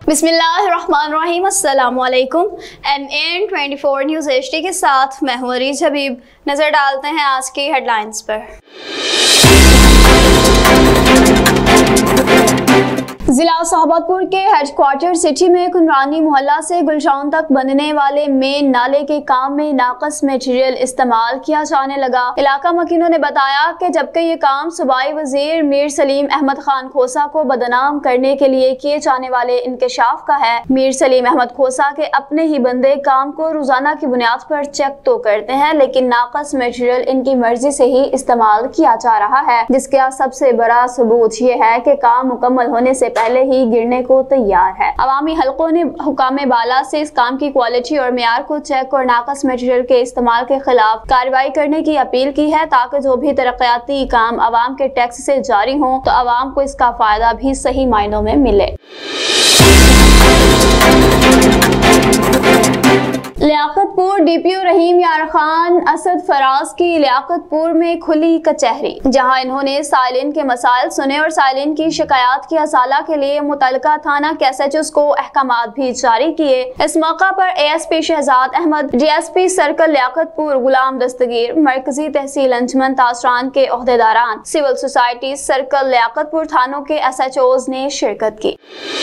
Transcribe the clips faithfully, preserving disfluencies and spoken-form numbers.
बिस्मिल्लाहिर्रहमानिर्रहीम, अस्सलामुअलैकुम। M N twenty four news H D के साथ मैं हूं अरीज हबीब। नज़र डालते हैं आज की हेडलाइंस पर। जिला सोहबतपुर के हेडक्वार्टर सिटी में कुनरानी मोहल्ला से गुलशान तक बनने वाले मेन नाले के काम में नाकस मटेरियल इस्तेमाल किया जाने लगा। इलाका मकीनों ने बताया कि जबकि ये काम सूबाई वजीर मीर सलीम अहमद खान खोसा को बदनाम करने के लिए किए जाने वाले इंकशाफ का है। मीर सलीम अहमद खोसा के अपने ही बंदे काम को रोजाना की बुनियाद पर चेक तो करते हैं, लेकिन नाकस मटेरियल इनकी मर्जी से ही इस्तेमाल किया जा रहा है, जिसका सबसे बड़ा सबूत ये है कि काम मुकम्मल होने से पहले ही गिरने को तैयार है। अवामी हलकों ने हुकामे बाला से इस काम की क्वालिटी और मेयार को चेक और नाकस मटेरियल के इस्तेमाल के खिलाफ कार्रवाई करने की अपील की है, ताकि जो भी तरक्याती काम अवाम के टैक्स से जारी हो तो अवाम को इसका फायदा भी सही मायनों में मिले। लियाकतपुर डीपीओ रहीम यार खान असद फराज की लियाकतपुर में खुली कचहरी, जहां इन्होंने साइलिन के मसाइल सुने और साइलिन की शिकायत की असाला के लिए मुतलका थाना के एस एच ओज़ को अहकामात भी जारी किए। इस मौका पर A S P Shahzad Ahmad, D S P circle Liaquatpur Ghulam Dastagir, मरकजी तहसील अंजमन तासरान के ओहदेदारान, सिविल सोसाइटी सर्कल लियाकतपुर थानों के एस एच ओज़ ने शिरकत की।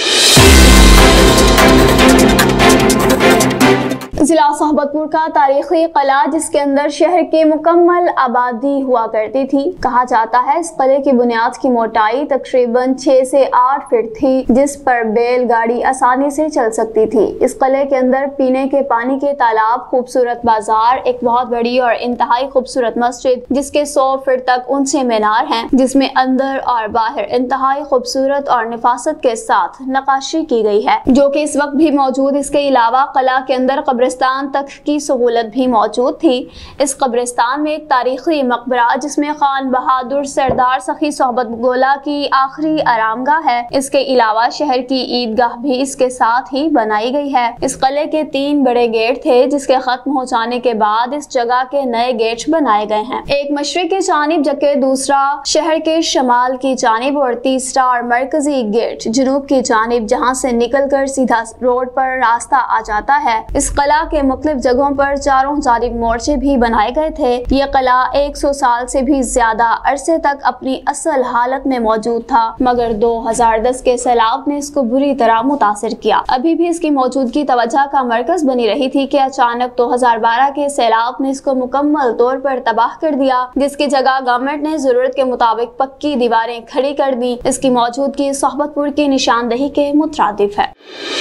जिला सोहबतपुर का तारीखी किला, जिसके अंदर शहर की मुकम्मल आबादी हुआ करती थी। कहा जाता है इस किले की बुनियाद की मोटाई तकरीबन छह से आठ फीट थी, जिस पर बैलगाड़ी आसानी से चल सकती थी। इस किले के अंदर पीने के पानी के तालाब, खूबसूरत बाजार, एक बहुत बड़ी और इंतहाई खूबसूरत मस्जिद जिसके सौ फीट तक ऊंचे मीनार हैं, जिसमें अंदर और बाहर इंतहाई खूबसूरत और निफासत के साथ नक्काशी की गई है, जो कि इस वक्त भी मौजूद। इसके अलावा किला के अंदर कब्रिस्तान तक की सहूलत भी मौजूद थी। इस कब्रिस्तान में एक तारीखी मकबरा, जिसमें खान बहादुर सरदार सखी सोहबत गोला की आखिरी आरामगाह है। इसके अलावा शहर की ईदगाह भी इसके साथ ही बनाई गई है। इस किले के तीन बड़े गेट थे, जिसके खत्म हो जाने के बाद इस जगह के नए गेट बनाए गए हैं। एक मशरिक की जानिब जबकि दूसरा शहर के शमाल की जानिब और तीसरा और मरकजी गेट जुनूब की जानिब, जहाँ से निकल कर सीधा रोड पर रास्ता आ जाता है। इस किला के मुख्तलिफ जगहों पर चारों जानिब मोर्चे भी बनाए गए थे। ये किला एक सौ साल से भी ज्यादा अरसे तक अपनी असल हालत में मौजूद था, मगर दो हजार दस के सैलाब ने इसको बुरी तरह मुतासिर किया। अभी भी इसकी मौजूदगी तवज्जो का मरकज बनी रही थी कि अचानक दो हजार बारह के सैलाब ने इसको मुकम्मल तौर पर तबाह कर दिया, जिसकी जगह गवर्नमेंट ने जरूरत के मुताबिक पक्की दीवारें खड़ी कर दी। इसकी मौजूदगी सोहबतपुर की निशानदही के मुतरादिफ है।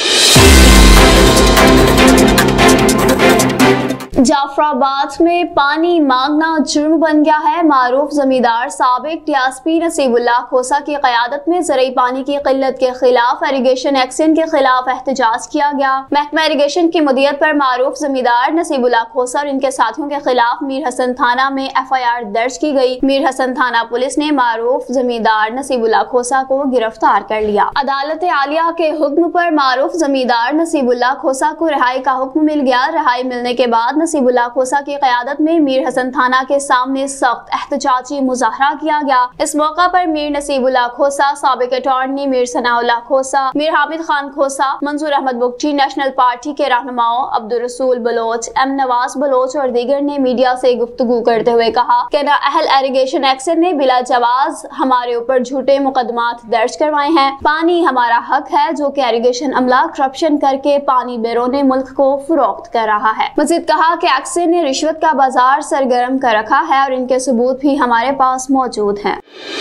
जाफराबाद में पानी मांगना जुर्म बन गया है। मारूफ जमींदार साबिक D S P Nasibullah Khosa की क़यादत में ज़रूरी पानी की किल्लत के खिलाफ इरिगेशन एक्शन के खिलाफ एहतजाज किया गया। महकमा इरिगेशन की मुदियत पर मारूफ जमींदार नसीबुल्लाह खोसा और इनके साथियों के खिलाफ मीर हसन थाना में एफ आई आर दर्ज की गई। मीर हसन थाना पुलिस ने मारूफ जमींदार नसीबुल्लाह खोसा को गिरफ्तार कर लिया। अदालत आलिया के हुक्म पर मारूफ जमींदार नसीबुल्लाह खोसा को रिहाई का हुक्म मिल गया। रिहाई मिलने के बाद नसीबुल्लाह खोसा की क़यादत में मीर हसन थाना के सामने सख्त एहतजाजी मुजाहरा किया गया। इस मौका पर मीर नसीबुल्लाह खोसा, साबिक attorney Mir Sanaullah Khosa, Mir Hamid Khan Khosa, Manzoor Ahmad Bugti, national party के रहनुमाओं अब्दुल रसूल बलोच, एम नवाज बलोच और दीगर ने मीडिया से गुफ्तगू करते हुए कहा कि नाअहल इरिगेशन एक्शन ने बिला जवाज हमारे ऊपर झूठे मुकदमात दर्ज करवाए हैं। पानी हमारा हक है, जो कि इरिगेशन अमला करप्शन करके पानी बैरूने मुल्क को फरोख्त कर रहा है। मजीद कहा कि एक्शन ने रिश्वत का बाजार सरगर्म कर रखा है और इनके सबूत भी हमारे पास मौजूद हैं।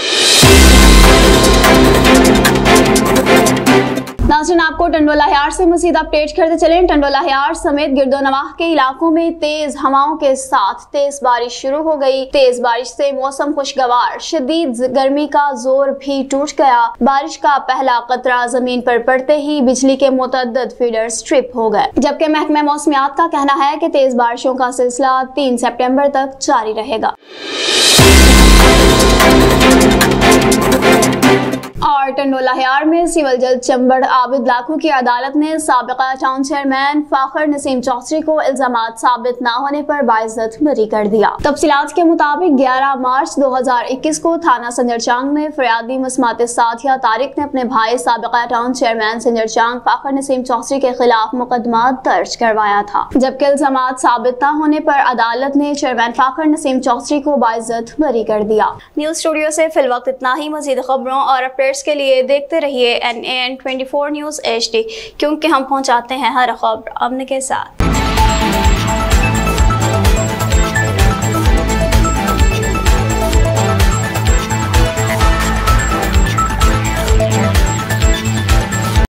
नाज़रीन, आपको टंडोला हियार से मज़ीद अपडेट करते चलें। टंडोला हियार समेत गिरदोनवाह के इलाकों में तेज हवाओं के साथ तेज बारिश शुरू हो गई। तेज बारिश से मौसम खुशगवार, शदीद गर्मी का जोर भी टूट गया। बारिश का पहला कतरा जमीन पर पड़ते ही बिजली के मुतअद्दिद फीडर्स ट्रिप हो गए, जबकि महकमा मौसमियात का कहना है कि तेज बारिशों का सिलसिला तीन सितंबर तक जारी रहेगा। और टंडोला हियार में सिविल जज चंबड़ आबिद लाखों की अदालत ने साबिका टाउन चेयरमैन फाखर नसीम चौधरी को इल्जामात साबित न होने पर बाइज्जत बरी कर दिया। तफसीलात के मुताबिक ग्यारह मार्च दो हजार इक्कीस को थाना संजरचांग में फरियादी मसमात साथिया तारिक ने अपने भाई साबिका टाउन चेयरमैन संजरचांग फाखर नसीम चौधरी के खिलाफ मुकदमा दर्ज करवाया था, जबकि इल्जामात साबित न होने पर अदालत ने चेयरमैन फाखर नसीम चौधरी को बाइज्जत बरी कर दिया। न्यूज स्टूडियो से फिल वक्त इतना ही। मजीद खबरों और अपडेट्स के लिए देखते रहिए N A N twenty four news H D, क्योंकि हम पहुंचाते हैं हर खबर अमन के साथ।